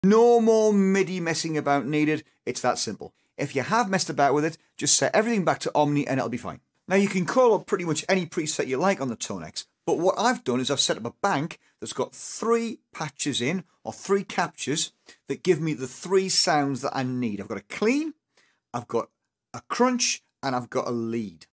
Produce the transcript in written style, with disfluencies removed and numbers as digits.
No more MIDI messing about needed. It's that simple. If you have messed about with it, just set everything back to Omni and it'll be fine. Now you can call up pretty much any preset you like on the Tonex, but what I've done is I've set up a bank that's got 3 patches in, or 3 captures, that give me the 3 sounds that I need. I've got a clean, I've got a crunch, and I've got a lead.